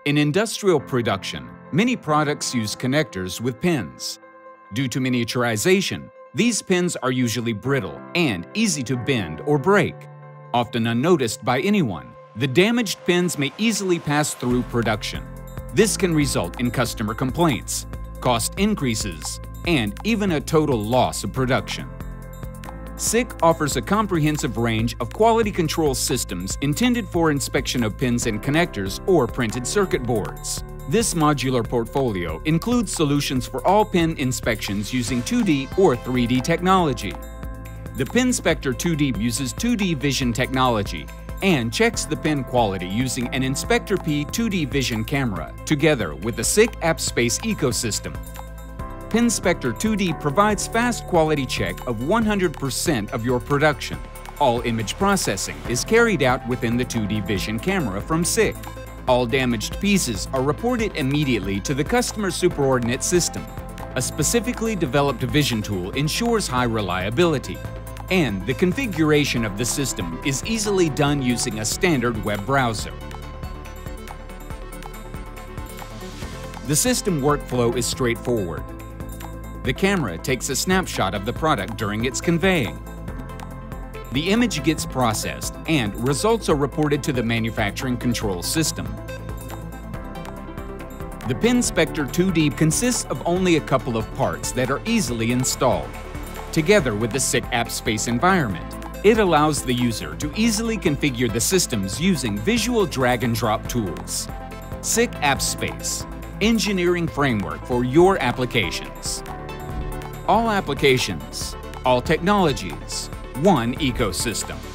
In industrial production, many products use connectors with pins. Due to miniaturization, these pins are usually brittle and easy to bend or break. Often unnoticed by anyone, the damaged pins may easily pass through production. This can result in customer complaints, cost increases, and even a total loss of production. SICK offers a comprehensive range of quality control systems intended for inspection of pins and connectors or printed circuit boards. This modular portfolio includes solutions for all pin inspections using 2D or 3D technology. The Pinspector 2D uses 2D vision technology and checks the pin quality using an Inspector P 2D vision camera together with the SICK AppSpace ecosystem. Pinspector 2D provides fast quality check of 100% of your production. All image processing is carried out within the 2D vision camera from SICK. All damaged pieces are reported immediately to the customer superordinate system. A specifically developed vision tool ensures high reliability, and the configuration of the system is easily done using a standard web browser. The system workflow is straightforward. The camera takes a snapshot of the product during its conveying. The image gets processed and results are reported to the manufacturing control system. The Pinspector 2D consists of only a couple of parts that are easily installed. Together with the SICK AppSpace environment, it allows the user to easily configure the systems using visual drag-and-drop tools. SICK AppSpace, engineering framework for your applications. All applications, all technologies, one ecosystem.